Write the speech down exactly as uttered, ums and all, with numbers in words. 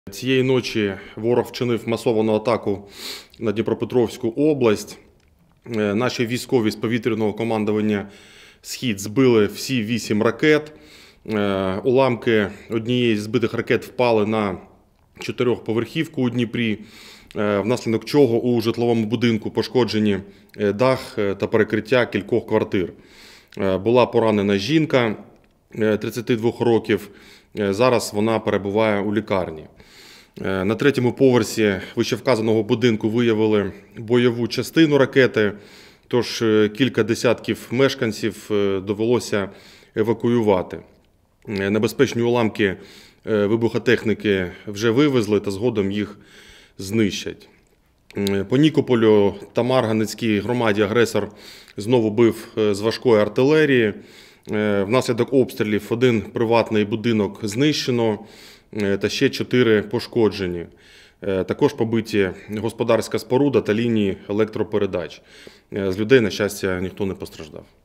Цієї ночі ворог вчинив масовану атаку на Дніпропетровську область. Наші військові з повітряного командування «Схід» збили всі вісім ракет. Уламки однієї з збитих ракет впали на чотирьохповерхівку у Дніпрі, внаслідок чого у житловому будинку пошкоджені дах та перекриття кількох квартир. Була поранена жінка тридцяти двох років, зараз вона перебуває у лікарні. На третьому поверсі вищевказаного будинку виявили бойову частину ракети, тож кілька десятків мешканців довелося евакуювати. Небезпечні уламки вибухотехніки вже вивезли та згодом їх знищать. По Нікополю та Марганецькій громаді агресор знову бив з важкої артилерії. Внаслідок обстрілів один приватний будинок знищено та ще чотири пошкоджені. Також побиті господарська споруда та лінії електропередач. З людей, на щастя, ніхто не постраждав.